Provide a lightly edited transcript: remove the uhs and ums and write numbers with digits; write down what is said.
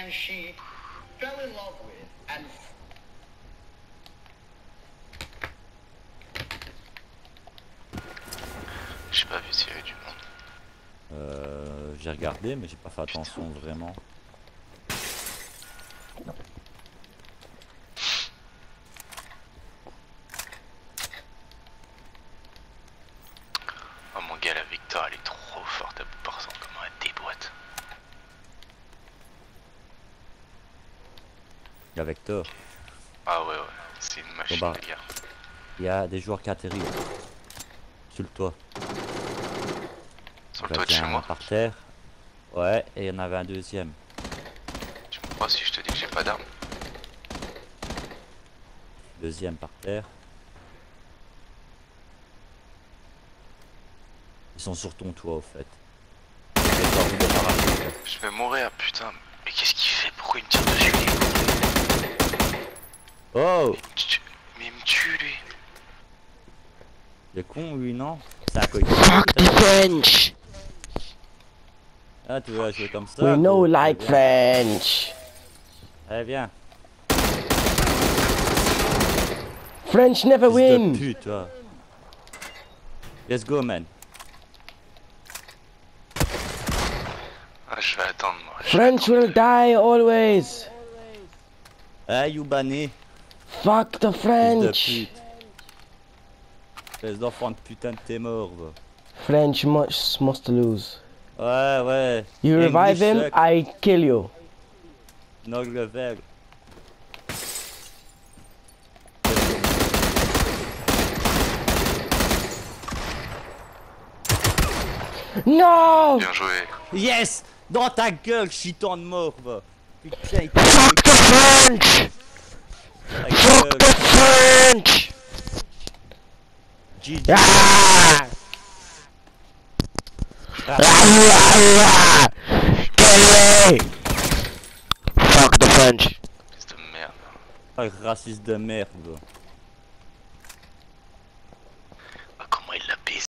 and she fell in love with and j'ai pas vu s'il y avait du monde. J'ai regardé mais j'ai pas fait attention vraiment. Oh mon gars, la Victor elle est trop forte à bout par cent, comment elle déboîte. Avec tort. Ah ouais, c'est une machine Bon bah, les gars. il y a des joueurs qui atterrissent. Sur le toit. Sur le toit de chez moi. Par terre. Ouais, et il y en avait un deuxième. Tu me crois si je te dis que j'ai pas d'armes? Deuxième par terre. Ils sont sur ton toit au fait. Je vais mourir, putain. Mais qu'est-ce qu'il fait? Pourquoi il me tire dessus lui? Oh! Mais il me tue lui. Il est con lui, non? C'est un coïncidence. Fuck the French! Ah, tu veux jouer comme ça? We know gros. like Allez, French. allez, viens. French never Fils de win. pute, toi. Let's go, man. Ah, je vais attendre moi. French will die always. Hey, you banné. Fuck the Fils de French. pute. Les enfants de putain de t'es mort, va. French must lose. Ouais, ouais. You revive him, suck. I kill you. No level. No! Bien joué. Yes! Dans ta gueule, chiton de mort, va. Putain, il Fuck the French! ta Fuck gueule. the French! GG. Ah! Ah! Kill me! Fuck the French! Fils de merde. Ah, raciste de merde, va.